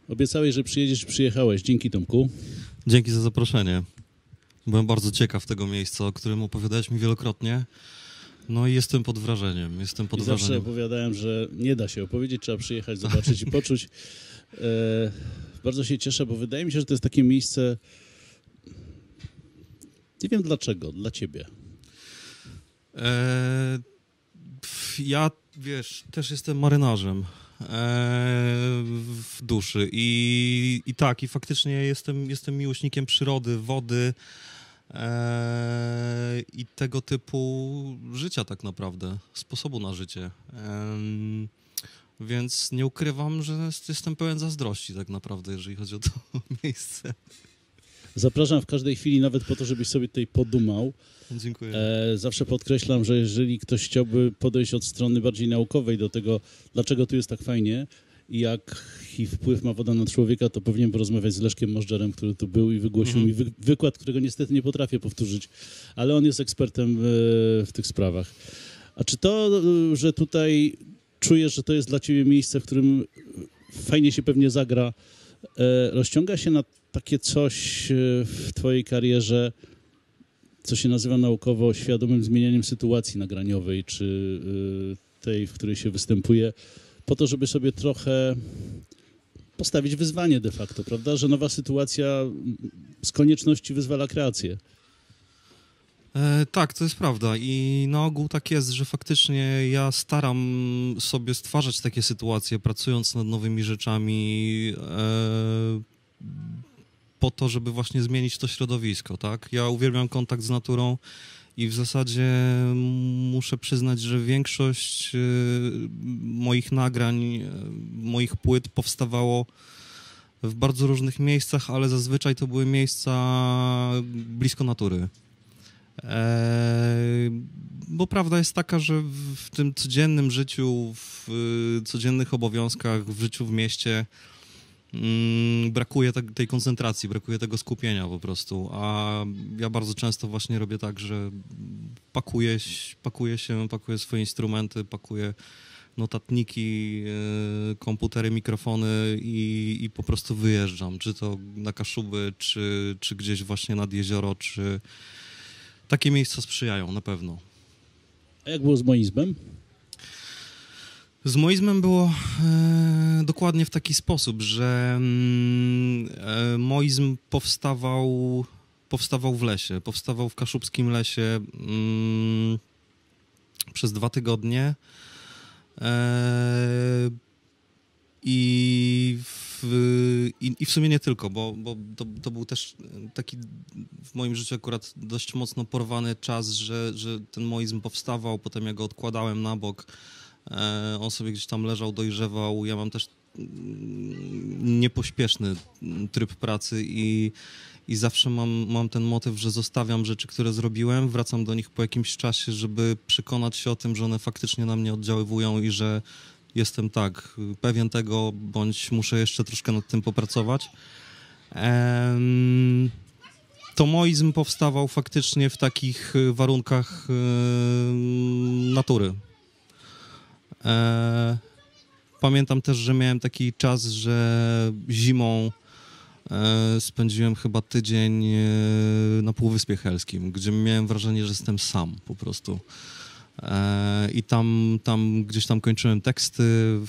Obiecałeś, że przyjedziesz, przyjechałeś. Dzięki, Tomku. Dzięki za zaproszenie. Byłem bardzo ciekaw tego miejsca, o którym opowiadałeś mi wielokrotnie. No i jestem pod wrażeniem. Zawsze opowiadałem, że nie da się opowiedzieć, trzeba przyjechać, zobaczyć i poczuć. Bardzo się cieszę, bo wydaje mi się, że to jest takie miejsce, nie wiem dlaczego, dla ciebie. Ja, wiesz, też jestem marynarzem w duszy i tak, i faktycznie jestem miłośnikiem przyrody, wody i tego typu życia tak naprawdę, sposobu na życie. Więc nie ukrywam, że jestem pełen zazdrości tak naprawdę, jeżeli chodzi o to miejsce. Zapraszam w każdej chwili, nawet po to, żebyś sobie tutaj podumał. Dziękuję. Zawsze podkreślam, że jeżeli ktoś chciałby podejść od strony bardziej naukowej do tego, dlaczego tu jest tak fajnie i jaki wpływ ma woda na człowieka, to powinien porozmawiać z Leszkiem Możdżerem, który tu był i wygłosił mi wykład, którego niestety nie potrafię powtórzyć, ale on jest ekspertem w tych sprawach. A czy to, że tutaj czujesz, że to jest dla ciebie miejsce, w którym fajnie się pewnie zagra, rozciąga się na takie coś w twojej karierze, co się nazywa naukowo świadomym zmienianiem sytuacji nagraniowej, czy tej, w której się występuje, po to, żeby sobie trochę postawić wyzwanie de facto, prawda? Że nowa sytuacja z konieczności wyzwala kreację. Tak, to jest prawda i na ogół tak jest, że faktycznie ja staram sobie stwarzać takie sytuacje, pracując nad nowymi rzeczami, po to, żeby właśnie zmienić to środowisko, tak? Ja uwielbiam kontakt z naturą i w zasadzie muszę przyznać, że większość moich nagrań, moich płyt powstawało w bardzo różnych miejscach, ale zazwyczaj to były miejsca blisko natury. Bo prawda jest taka, że w tym codziennym życiu, w codziennych obowiązkach, w życiu w mieście brakuje tej koncentracji, brakuje tego skupienia po prostu, a ja bardzo często właśnie robię tak, że pakuję swoje instrumenty, pakuję notatniki, komputery, mikrofony i po prostu wyjeżdżam, czy to na Kaszuby, czy gdzieś właśnie nad jezioro, czy takie miejsca sprzyjają na pewno. A jak było z moizmem? Z moizmem było dokładnie w taki sposób, że moizm powstawał w lesie, powstawał w kaszubskim lesie przez 2 tygodnie i w sumie nie tylko, bo to był też taki w moim życiu akurat dość mocno porwany czas, że ten moizm powstawał, potem ja go odkładałem na bok. On sobie gdzieś tam leżał, dojrzewał. Ja mam też niepośpieszny tryb pracy i zawsze mam ten motyw, że zostawiam rzeczy, które zrobiłem, wracam do nich po jakimś czasie, żeby przekonać się o tym, że one faktycznie na mnie oddziaływują i że jestem tak pewien tego, bądź muszę jeszcze troszkę nad tym popracować. To moizm powstawał faktycznie w takich warunkach natury. Pamiętam też, że miałem taki czas, że zimą spędziłem chyba tydzień na Półwyspie Helskim, gdzie miałem wrażenie, że jestem sam po prostu. I tam gdzieś tam kończyłem teksty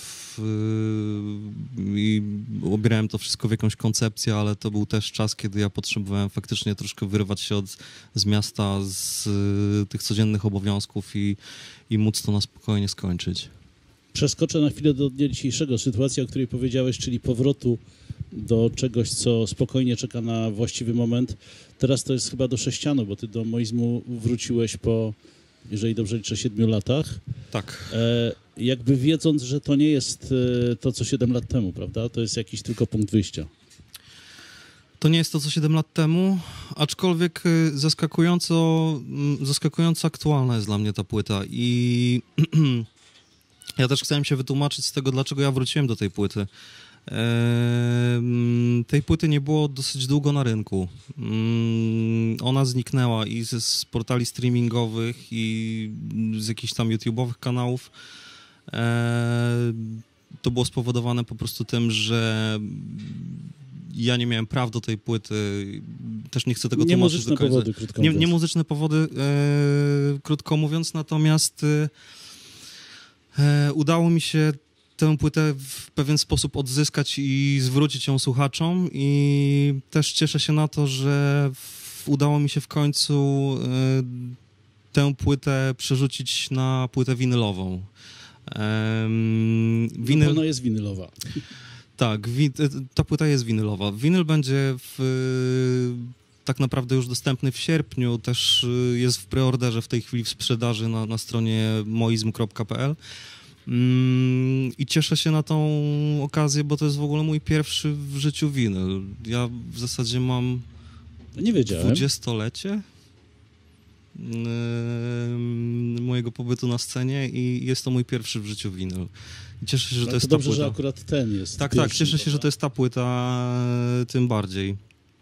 i obierałem to wszystko w jakąś koncepcję, ale to był też czas, kiedy ja potrzebowałem faktycznie troszkę wyrwać się z miasta, z tych codziennych obowiązków i móc to na spokojnie skończyć. Przeskoczę na chwilę do dnia dzisiejszego. Sytuacja, o której powiedziałeś, czyli powrotu do czegoś, co spokojnie czeka na właściwy moment. Teraz to jest chyba do Sześcianu, bo ty do moizmu wróciłeś po, jeżeli dobrze liczę, 7 latach. Tak. Jakby wiedząc, że to nie jest to, co 7 lat temu, prawda? To jest jakiś tylko punkt wyjścia. To nie jest to, co 7 lat temu, aczkolwiek zaskakująco aktualna jest dla mnie ta płyta i ja też chciałem się wytłumaczyć z tego, dlaczego ja wróciłem do tej płyty. Tej płyty nie było dosyć długo na rynku. Ona zniknęła i z portali streamingowych i z jakichś tam YouTube'owych kanałów. to było spowodowane po prostu tym, że ja nie miałem praw do tej płyty, też nie chcę tego tłumaczyć do końca. Powody, krótko mówiąc. Nie muzyczne powody, krótko mówiąc, natomiast udało mi się tę płytę w pewien sposób odzyskać i zwrócić ją słuchaczom i też cieszę się na to, że udało mi się w końcu tę płytę przerzucić na płytę winylową. No, ona jest winylowa. Tak, ta płyta jest winylowa. Winyl będzie tak naprawdę już dostępny w sierpniu, też jest w preorderze w tej chwili w sprzedaży na stronie moizm.pl. I cieszę się na tą okazję, bo to jest w ogóle mój pierwszy w życiu winyl. Ja w zasadzie mam Nie wiedziałem. 20-lecie mojego pobytu na scenie i jest to mój pierwszy w życiu winyl. I cieszę się, że to jest dobrze, ta płyta. że akurat ten jest Tak, pierwszy, tak, cieszę się, że to jest ta płyta tym bardziej.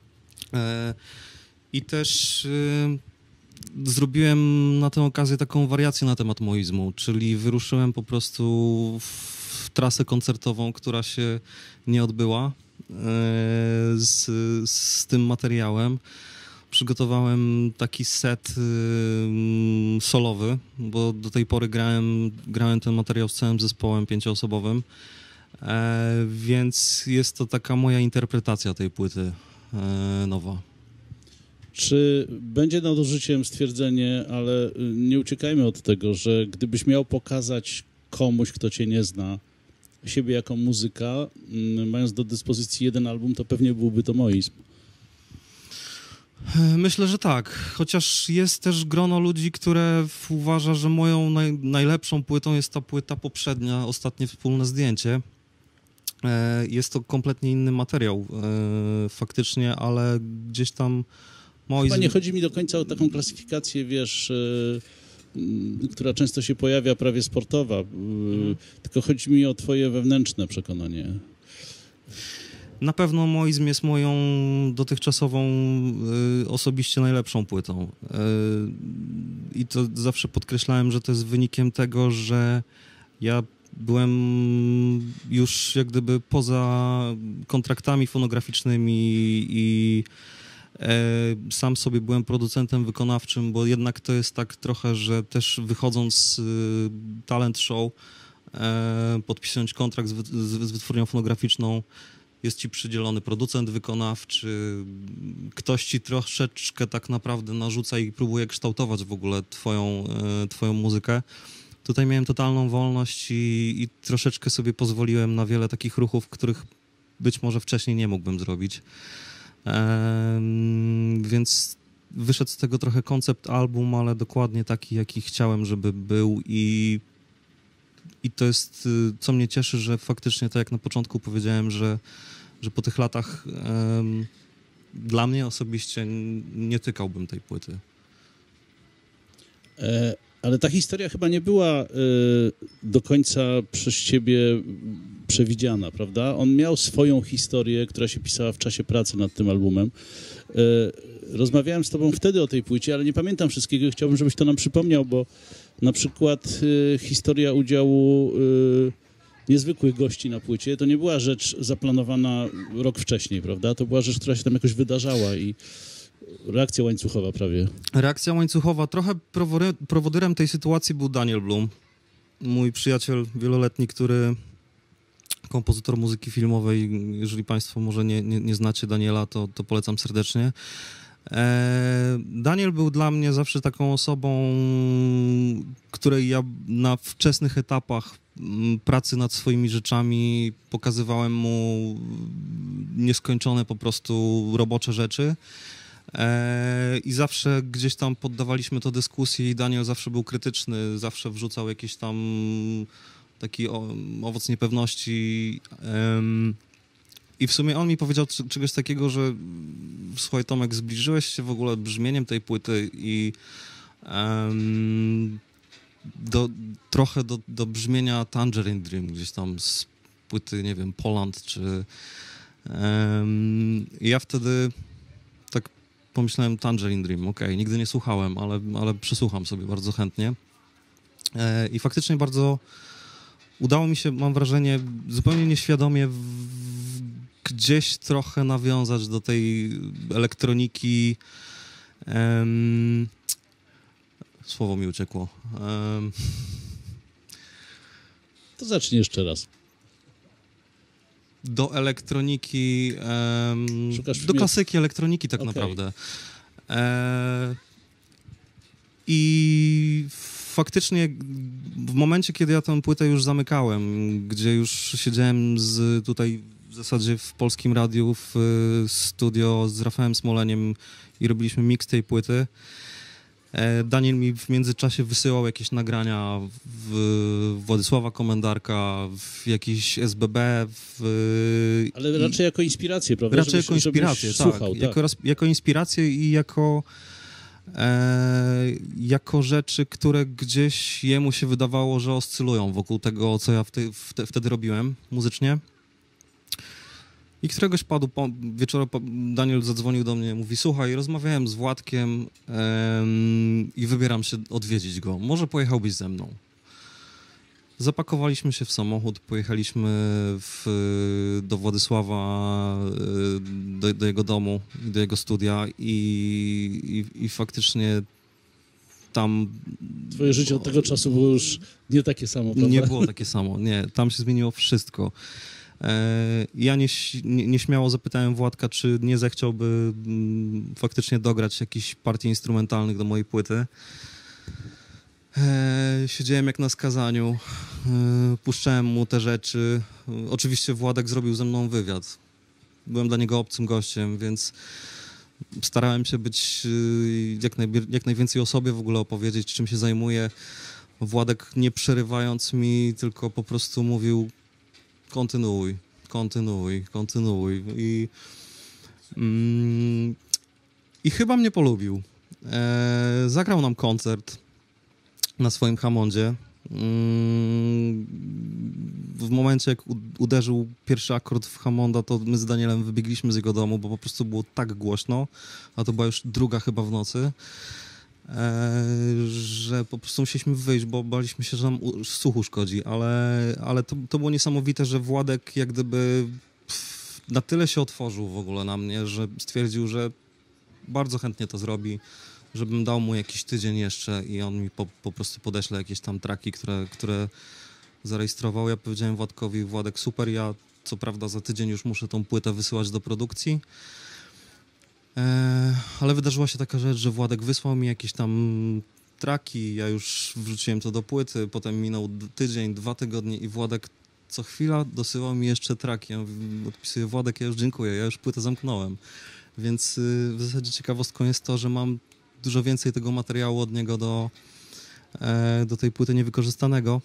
I też zrobiłem na tę okazję taką wariację na temat moizmu, czyli wyruszyłem po prostu w trasę koncertową, która się nie odbyła z tym materiałem. Przygotowałem taki set solowy, bo do tej pory grałem ten materiał z całym zespołem 5-osobowym, więc jest to taka moja interpretacja tej płyty nowa. Czy będzie nadużyciem stwierdzenie, ale nie uciekajmy od tego, że gdybyś miał pokazać komuś, kto cię nie zna, siebie jako muzyka, mając do dyspozycji jeden album, to pewnie byłby to moizm. Myślę, że tak, chociaż jest też grono ludzi, które uważa, że moją najlepszą płytą jest ta płyta poprzednia, ostatnie wspólne zdjęcie. Jest to kompletnie inny materiał faktycznie, ale gdzieś tam moizm... Chyba nie chodzi mi do końca o taką klasyfikację, wiesz, która często się pojawia, prawie sportowa, tylko chodzi mi o twoje wewnętrzne przekonanie. Na pewno moizm jest moją dotychczasową osobiście najlepszą płytą. I to zawsze podkreślałem, że to jest wynikiem tego, że ja byłem już jak gdyby poza kontraktami fonograficznymi i sam sobie byłem producentem wykonawczym, bo jednak to jest tak trochę, że też wychodząc z talent show, podpisując kontrakt z wytwórnią fonograficzną, jest ci przydzielony producent wykonawczy, ktoś ci troszeczkę tak naprawdę narzuca i próbuje kształtować w ogóle twoją muzykę. Tutaj miałem totalną wolność i troszeczkę sobie pozwoliłem na wiele takich ruchów, których być może wcześniej nie mógłbym zrobić. Więc wyszedł z tego trochę koncept album, ale dokładnie taki, jaki chciałem, żeby był i to jest, co mnie cieszy, że faktycznie, tak jak na początku powiedziałem, że po tych latach dla mnie osobiście nie tykałbym tej płyty. Ale ta historia chyba nie była do końca przez ciebie przewidziana, prawda? On miał swoją historię, która się pisała w czasie pracy nad tym albumem. Rozmawiałem z tobą wtedy o tej płycie, ale nie pamiętam wszystkiego i chciałbym, żebyś to nam przypomniał, bo na przykład historia udziału niezwykłych gości na płycie to nie była rzecz zaplanowana rok wcześniej, prawda? To była rzecz, która się tam jakoś wydarzała i reakcja łańcuchowa prawie. Reakcja łańcuchowa. Trochę prowodyrem tej sytuacji był Daniel Blum, mój przyjaciel wieloletni, kompozytor muzyki filmowej. Jeżeli państwo może nie znacie Daniela, to polecam serdecznie. Daniel był dla mnie zawsze taką osobą, której ja na wczesnych etapach pracy nad swoimi rzeczami pokazywałem mu nieskończone po prostu robocze rzeczy. I zawsze gdzieś tam poddawaliśmy to dyskusji i Daniel zawsze był krytyczny, zawsze wrzucał jakiś tam taki owoc niepewności. I w sumie on mi powiedział czegoś takiego, że słuchaj Tomek, zbliżyłeś się w ogóle brzmieniem tej płyty i trochę do brzmienia Tangerine Dream, gdzieś tam z płyty, nie wiem, Poland, czy... ja wtedy tak pomyślałem Tangerine Dream, okej, nigdy nie słuchałem, ale przesłucham sobie bardzo chętnie. I faktycznie bardzo udało mi się, mam wrażenie, zupełnie nieświadomie gdzieś trochę nawiązać do tej elektroniki. Słowo mi uciekło. To zacznij jeszcze raz. Do elektroniki, do mnie... klasyki elektroniki tak naprawdę. I faktycznie w momencie, kiedy ja tę płytę już zamykałem, gdzie już siedziałem tutaj w zasadzie w Polskim Radiu w studio z Rafałem Smoleniem i robiliśmy mix tej płyty, Daniel mi w międzyczasie wysyłał jakieś nagrania Władysława Komendarka, w jakiś SBB. Ale raczej jako inspirację, prawda? Raczej jako inspirację, tak. Słuchał, jako inspirację i jako rzeczy, które gdzieś jemu się wydawało, że oscylują wokół tego, co ja wtedy robiłem muzycznie. I któregoś wieczora Daniel zadzwonił do mnie, mówi: słuchaj, rozmawiałem z Władkiem i wybieram się odwiedzić go. Może pojechałbyś ze mną? Zapakowaliśmy się w samochód, pojechaliśmy do Władysława, do jego domu, do jego studia i faktycznie tam... Twoje życie od tego czasu było już nie takie samo, prawda? Nie było takie samo, nie. Tam się zmieniło wszystko. Ja nieśmiało zapytałem Władka, czy nie zechciałby faktycznie dograć jakichś partii instrumentalnych do mojej płyty. Siedziałem jak na skazaniu, puszczałem mu te rzeczy. Oczywiście Władek zrobił ze mną wywiad. Byłem dla niego obcym gościem, więc starałem się być jak najwięcej o sobie w ogóle opowiedzieć, czym się zajmuję. Władek nie przerywając mi, tylko po prostu mówił: kontynuuj. I chyba mnie polubił. Zagrał nam koncert na swoim Hammondzie. W momencie, jak uderzył pierwszy akord w Hammonda, to my z Danielem wybiegliśmy z jego domu, bo po prostu było tak głośno, a to była już druga chyba w nocy, że po prostu musieliśmy wyjść, bo baliśmy się, że nam słuch uszkodzi, ale to było niesamowite, że Władek jak gdyby na tyle się otworzył w ogóle na mnie, że stwierdził, że bardzo chętnie to zrobi, żebym dał mu jakiś tydzień jeszcze i on mi po prostu podeśle jakieś tam traki, które zarejestrował. Ja powiedziałem Władkowi: Władek, super, ja co prawda za tydzień już muszę tą płytę wysyłać do produkcji, ale wydarzyła się taka rzecz, że Władek wysłał mi jakieś tam traki, ja już wrzuciłem to do płyty, potem minął tydzień, 2 tygodnie i Władek co chwila dosyłał mi jeszcze traki. Ja odpisuję: Władek, ja już dziękuję, ja już płytę zamknąłem. Więc w zasadzie ciekawostką jest to, że mam dużo więcej tego materiału od niego do tej płyty niewykorzystanego.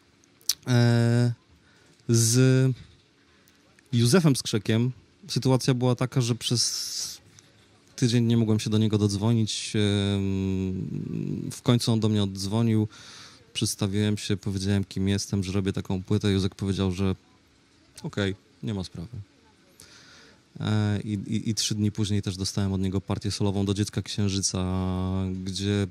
Z Józefem Skrzykiem sytuacja była taka, że przez tydzień nie mogłem się do niego dodzwonić. W końcu on do mnie oddzwonił. Przedstawiłem się, powiedziałem, kim jestem, że robię taką płytę. Józek powiedział, że okej, nie ma sprawy. I 3 dni później też dostałem od niego partię solową do Dziecka Księżyca, gdzie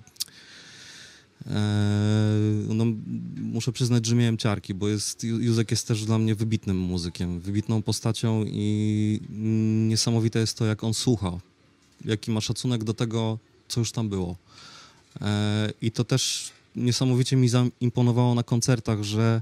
no, muszę przyznać, że miałem ciarki, bo Józek jest też dla mnie wybitnym muzykiem, wybitną postacią i niesamowite jest to, jak on słucha, jaki ma szacunek do tego, co już tam było. I to też niesamowicie mi zaimponowało na koncertach, że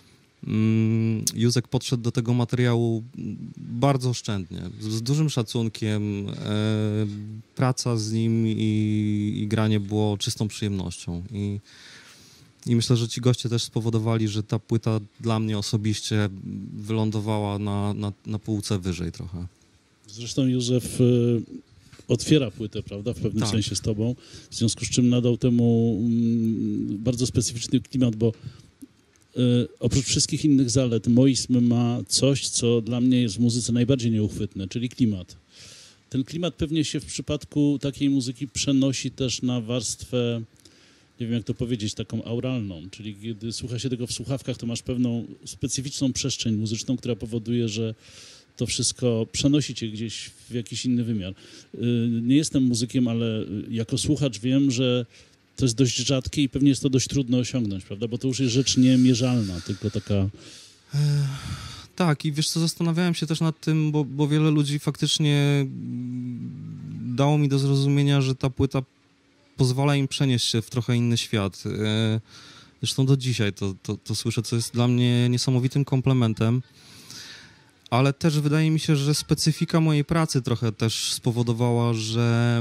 Józek podszedł do tego materiału bardzo oszczędnie, z dużym szacunkiem. Praca z nim i granie było czystą przyjemnością. I myślę, że ci goście też spowodowali, że ta płyta dla mnie osobiście wylądowała na półce wyżej trochę. Zresztą Józef otwiera płytę, prawda, w pewnym sensie z tobą, w związku z czym nadał temu bardzo specyficzny klimat, bo oprócz wszystkich innych zalet, Moizm ma coś, co dla mnie jest w muzyce najbardziej nieuchwytne, czyli klimat. Ten klimat pewnie się w przypadku takiej muzyki przenosi też na warstwę, nie wiem jak to powiedzieć, taką auralną, czyli kiedy słucha się tego w słuchawkach, to masz pewną specyficzną przestrzeń muzyczną, która powoduje, że to wszystko przenosi cię gdzieś w jakiś inny wymiar. Nie jestem muzykiem, ale jako słuchacz wiem, że to jest dość rzadkie i pewnie jest to dość trudno osiągnąć, prawda? Bo to już jest rzecz niemierzalna, tylko taka... Tak, i wiesz co, zastanawiałem się też nad tym, bo wiele ludzi faktycznie dało mi do zrozumienia, że ta płyta pozwala im przenieść się w trochę inny świat. Zresztą do dzisiaj to słyszę, co jest dla mnie niesamowitym komplementem, ale też wydaje mi się, że specyfika mojej pracy trochę też spowodowała, że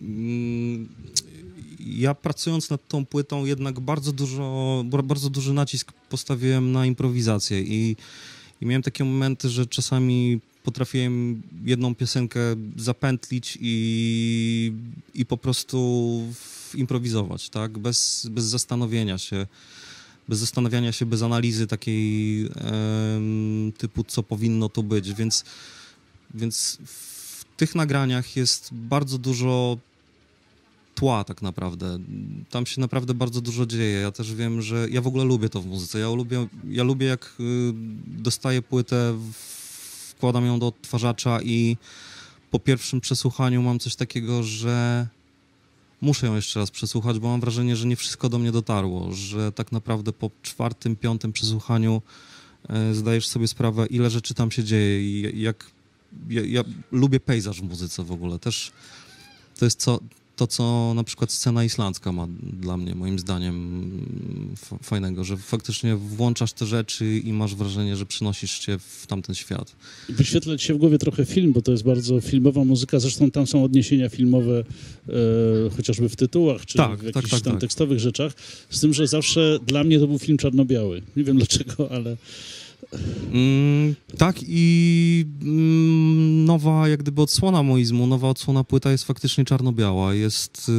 ja pracując nad tą płytą jednak bardzo duży nacisk postawiłem na improwizację i miałem takie momenty, że czasami potrafiłem jedną piosenkę zapętlić i po prostu improwizować, tak? Bez zastanowienia się, bez analizy takiej typu, co powinno to być, więc w tych nagraniach jest bardzo dużo tła tak naprawdę. Tam się naprawdę bardzo dużo dzieje. Ja też wiem, że ja w ogóle lubię to w muzyce. Ja lubię jak dostaję płytę, wkładam ją do odtwarzacza i po pierwszym przesłuchaniu mam coś takiego, że muszę ją jeszcze raz przesłuchać, bo mam wrażenie, że nie wszystko do mnie dotarło, że tak naprawdę po 4., 5. przesłuchaniu zdajesz sobie sprawę, ile rzeczy tam się dzieje i ja lubię pejzaż w muzyce w ogóle. Też to jest to, co na przykład scena islandzka ma dla mnie, moim zdaniem, fajnego, że faktycznie włączasz te rzeczy i masz wrażenie, że przynosisz cię w tamten świat. Wyświetla ci się w głowie trochę film, bo to jest bardzo filmowa muzyka, zresztą tam są odniesienia filmowe chociażby w tytułach, czy w jakichś tam tekstowych rzeczach, z tym, że zawsze dla mnie to był film czarno-biały. Nie wiem dlaczego, ale... Tak i nowa jak gdyby odsłona moizmu, nowa odsłona płyta jest faktycznie czarno-biała, jest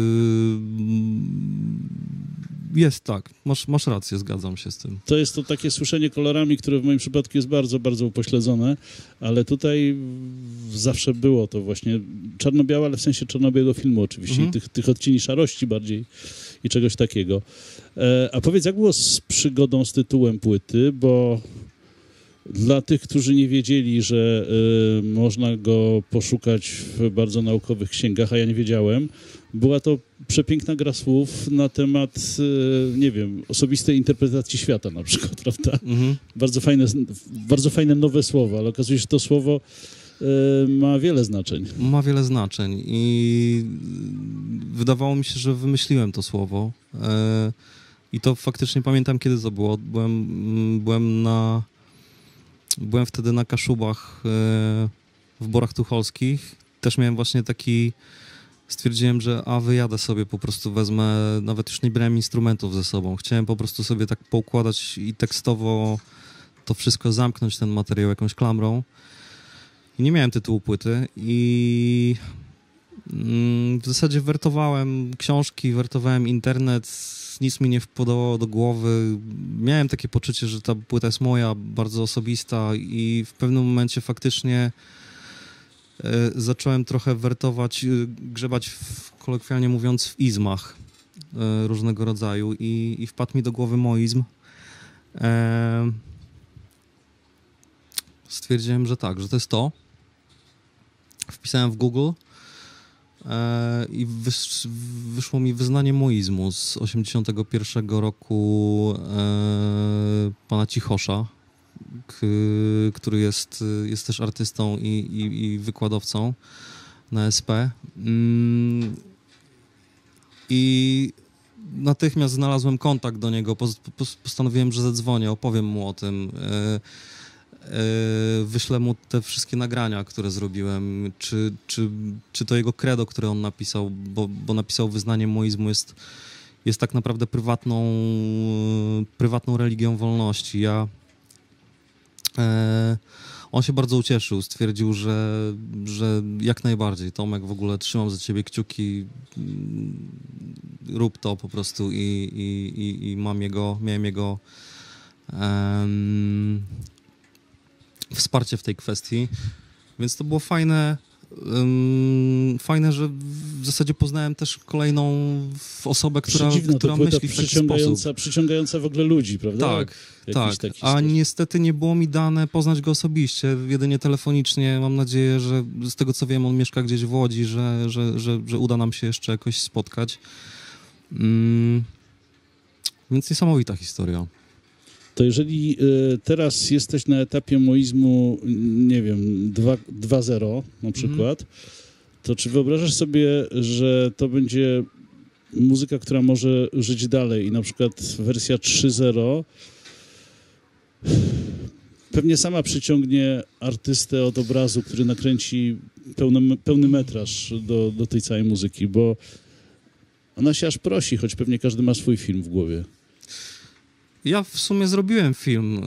tak, masz rację, zgadzam się z tym. To jest to takie słyszenie kolorami, które w moim przypadku jest bardzo, bardzo upośledzone, ale tutaj zawsze było to właśnie czarno-białe, ale w sensie czarno-białego filmu oczywiście, tych odcieni szarości bardziej i czegoś takiego. A powiedz, jak było z przygodą z tytułem płyty, bo dla tych, którzy nie wiedzieli, że można go poszukać w bardzo naukowych księgach, a ja nie wiedziałem, była to przepiękna gra słów na temat, nie wiem, osobistej interpretacji świata na przykład, prawda? Bardzo fajne nowe słowa, ale okazuje się, że to słowo ma wiele znaczeń. Ma wiele znaczeń i wydawało mi się, że wymyśliłem to słowo i to faktycznie pamiętam, kiedy to było. Byłem wtedy na Kaszubach w Borach Tucholskich. Też miałem właśnie stwierdziłem, że wyjadę sobie, po prostu wezmę, nawet już nie brałem instrumentów ze sobą. Chciałem po prostu sobie tak poukładać i tekstowo to wszystko zamknąć, ten materiał jakąś klamrą. I nie miałem tytułu płyty i w zasadzie wertowałem książki, wertowałem internet, nic mi nie wpadało do głowy. Miałem takie poczucie, że ta płyta jest moja, bardzo osobista i w pewnym momencie faktycznie zacząłem trochę wertować, grzebać, kolokwialnie mówiąc, w izmach różnego rodzaju i wpadł mi do głowy moizm. Stwierdziłem, że tak, że to jest to. Wpisałem w Google i wyszło mi wyznanie moizmu z 81 roku pana Cichosza, który jest też artystą i wykładowcą na SP. I natychmiast znalazłem kontakt do niego, postanowiłem, że zadzwonię, opowiem mu o tym. Wyślę mu te wszystkie nagrania, które zrobiłem, czy to jego credo, które on napisał, bo napisał wyznanie moizmu jest tak naprawdę prywatną religią wolności. On się bardzo ucieszył, stwierdził, że jak najbardziej, Tomek, w ogóle trzymam za ciebie kciuki, rób to po prostu i miałem jego wsparcie w tej kwestii, więc to było fajne, że w zasadzie poznałem też kolejną osobę, która myśli w taki sposób. Przyciągająca w ogóle ludzi, prawda? Tak. A niestety nie było mi dane poznać go osobiście, jedynie telefonicznie. Mam nadzieję, że z tego co wiem, on mieszka gdzieś w Łodzi, że uda nam się jeszcze jakoś spotkać. Więc niesamowita historia. To jeżeli teraz jesteś na etapie moizmu, nie wiem, 2.0 na przykład, to czy wyobrażasz sobie, że to będzie muzyka, która może żyć dalej i na przykład wersja 3.0 pewnie sama przyciągnie artystę od obrazu, który nakręci pełny metraż do tej całej muzyki, bo ona się aż prosi, choć pewnie każdy ma swój film w głowie. Ja w sumie zrobiłem film,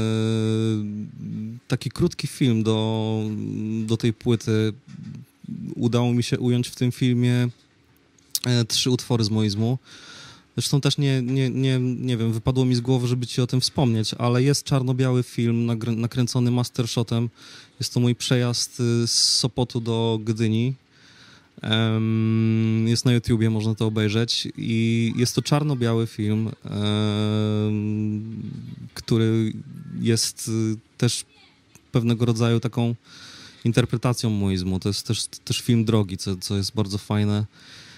taki krótki film do tej płyty. Udało mi się ująć w tym filmie 3 utwory z moizmu. Zresztą też nie wiem, wypadło mi z głowy, żeby ci o tym wspomnieć, ale jest czarno-biały film nakręcony mastershotem. Jest to mój przejazd z Sopotu do Gdyni. Jest na YouTubie, można to obejrzeć i jest to czarno-biały film, który jest też pewnego rodzaju taką interpretacją moizmu. To jest też film drogi, co jest bardzo fajne.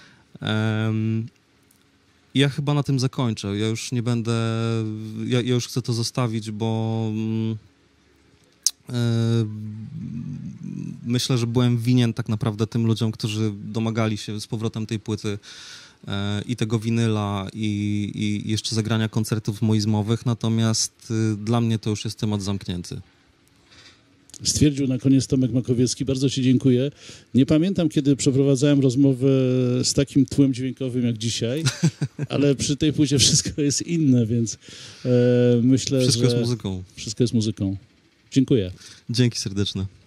Ja chyba na tym zakończę. Ja już nie będę... Ja już chcę to zostawić, bo myślę, że byłem winien tak naprawdę tym ludziom, którzy domagali się z powrotem tej płyty i tego winyla i jeszcze zagrania koncertów moizmowych, natomiast dla mnie to już jest temat zamknięty. Stwierdził na koniec Tomek Makowiecki. Bardzo ci dziękuję. Nie pamiętam, kiedy przeprowadzałem rozmowę z takim tłem dźwiękowym jak dzisiaj, ale przy tej płycie wszystko jest inne, więc myślę, wszystko że... jest muzyką. Wszystko jest muzyką. Dziękuję. Dzięki serdeczne.